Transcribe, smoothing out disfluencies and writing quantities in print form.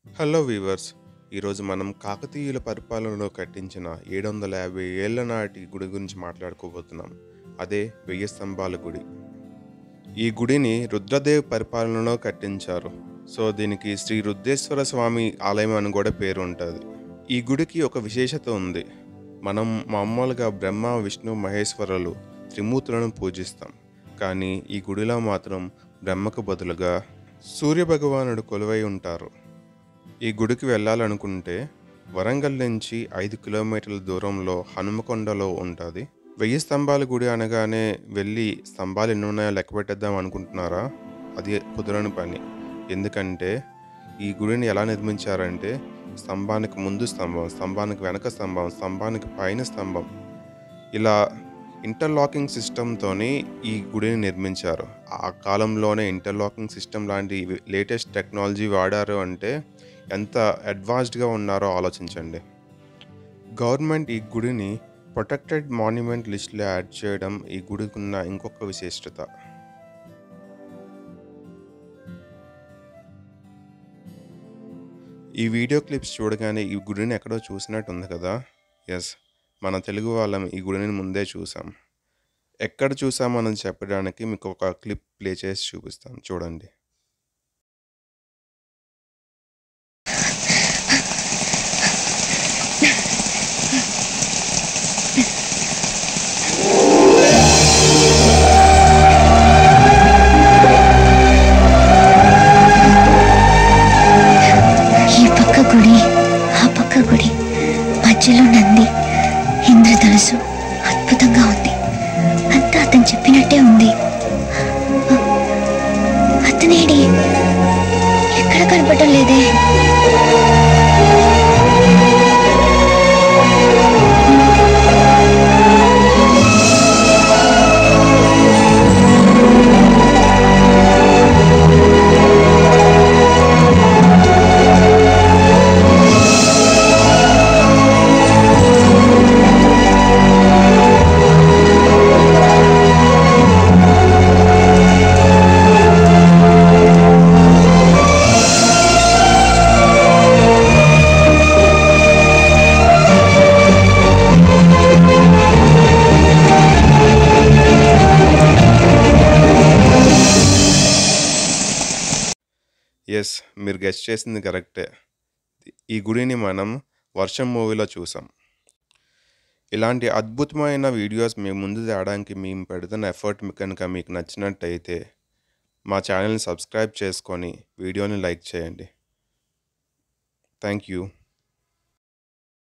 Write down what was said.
Hello weavers. ఈరోజు మనం కాకతీయుల పరిపాలనలో కట్టించిన 750 ఏళ్ల నాటి గుడి గురించి మాట్లాడుకోబోతున్నాం. అదే వెయ్యి స్తంభాల గుడి. ఈ గుడిని రుద్రదేవ్ పరిపాలనలో కట్టించారు. సో దీనికి శ్రీ రుద్రేశ్వర స్వామి ఆలయం అని కూడా పేరు ఉంటుంది. ఈ గుడికి ఒక విశేషత ఉంది. మనం మామూలుగా బ్రహ్మ విష్ణు మహేశ్వరులు త్రిమూర్తులను పూజిస్తాం. కానీ ఈ గుడిలో మాత్రం బ్రహ్మకు బదులుగా సూర్యభగవానుడు కొలువై ఉంటారు. ఈ గుడికి వెళ్ళాలనుకుంటే వరంగల్ నుంచి 5 కిలోమీటర్ల దూరంలో హనుమకొండలో ఉంటుంది. వెయ్యి స్తంభాల గుడి అనగానే వెళ్ళి స్తంభాలు ఎన్ని ఉన్నాయో లెక్క పెట్టేద్దాం అనుకుంటున్నారా? అది కుదరని పని. ఎందుకంటే ఈ గుడిని ఎలా నిర్మించారంటే స్తంభానికి ముందు స్తంభం, స్తంభానికి వెనక స్తంభం, స్తంభానికి పైన స్తంభం, ఇలా ఇంటర్లాకింగ్ సిస్టమ్తోని ఈ గుడిని నిర్మించారు. ఆ కాలంలోనే ఇంటర్లాకింగ్ సిస్టమ్ లాంటి లేటెస్ట్ టెక్నాలజీ వాడారు అంటే ఎంత అడ్వాన్స్డ్గా ఉన్నారో ఆలోచించండి. గవర్నమెంట్ ఈ గుడిని ప్రొటెక్టెడ్ మాన్యుమెంట్ లిస్ట్లో యాడ్ చేయడం ఈ గుడికి ఉన్న ఇంకొక విశిష్టత. ఈ వీడియో క్లిప్స్ చూడగానే ఈ గుడిని ఎక్కడో చూసినట్టు ఉంది కదా? ఎస్, మన తెలుగు వాళ్ళం ఈ గుడిని ముందే చూసాం. ఎక్కడ చూసామని చెప్పడానికి మీకు ఒక క్లిప్ ప్లే చేసి చూపిస్తాను, చూడండి. గుడి మధ్యలో నంది, ఇంద్రధనుసు అద్భుతంగా ఉంది. అంతా అతను చెప్పినట్టే ఉంది. అతనేడి ఎక్కడ కనపడటం లేదే. ఎస్, మీరు గెస్ట్ చేసింది కరెక్టే. ఈ గుడిని మనం వర్షం మూవీలో చూసాం. ఇలాంటి అద్భుతమైన వీడియోస్ మేము ముందు తేడానికి మేము పెడుతున్న ఎఫర్ట్ కనుక మీకు నచ్చినట్టయితే మా ఛానల్ని సబ్స్క్రైబ్ చేసుకొని వీడియోని లైక్ చేయండి. Thank you.